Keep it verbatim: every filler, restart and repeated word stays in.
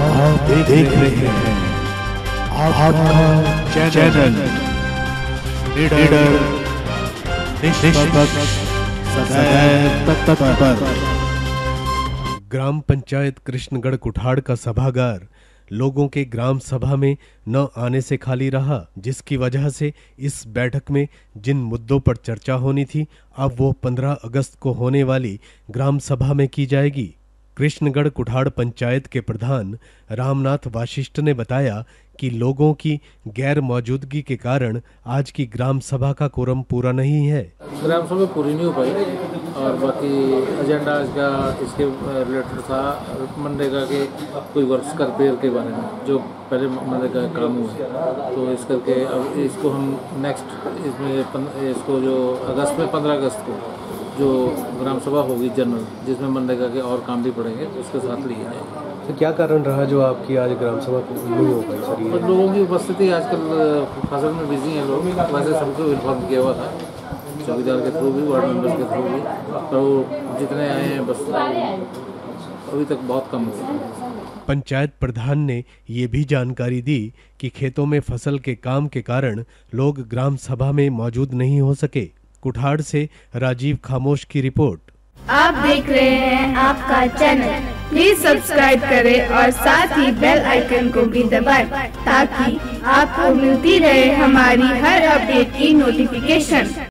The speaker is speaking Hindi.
आप देख रहे हैं आपका चैनल लीडर निष्पक्ष सदैव तत्पर। ग्राम पंचायत कृष्णगढ़ कुठाड़ का सभागार लोगों के ग्राम सभा में न आने से खाली रहा, जिसकी वजह से इस बैठक में जिन मुद्दों पर चर्चा होनी थी अब वो पंद्रह अगस्त को होने वाली ग्राम सभा में की जाएगी। कृष्णगढ़ कुठाड़ पंचायत के प्रधान रामनाथ वाशिष्ठ ने बताया कि लोगों की गैर मौजूदगी के कारण आज की ग्राम सभा का कोरम पूरा नहीं है। ग्राम सभा पूरी नहीं हो पाई और बाकी एजेंडा आज का इसके रिलेटेड था मनरेगा के कोई वर्क्स करते के बारे में जो पहले मनरेगा का काम हुआ है, तो इस करके अब इसको हम नेक्स्ट इसमें इसको जो अगस्त में पंद्रह अगस्त को जो ग्राम सभा होगी जनरल, जिसमें मनरेगा के और काम भी पड़ेंगे, उसके साथ लिए जाएंगे। तो क्या कारण रहा जो आपकी आज ग्राम सभा नहीं हो पाई सर? ये लोगों की उपस्थिति आजकल फसल में बिजी हैं लोग, वैसे सबको इन्फॉर्म किया हुआ था चौकीदार के थ्रू भी, वार्ड मेंबर्स के थ्रू भी, तो जितने आए हैं बस अभी तक बहुत कम हुए। पंचायत प्रधान ने ये भी जानकारी दी कि खेतों में फसल के काम के कारण लोग ग्राम सभा में मौजूद नहीं हो सके। कुठाड़ से राजीव खामोश की रिपोर्ट। आप देख रहे हैं आपका चैनल, प्लीज सब्सक्राइब करें और साथ ही बेल आइकन को भी दबाएं ताकि आपको मिलती रहे हमारी हर अपडेट की नोटिफिकेशन।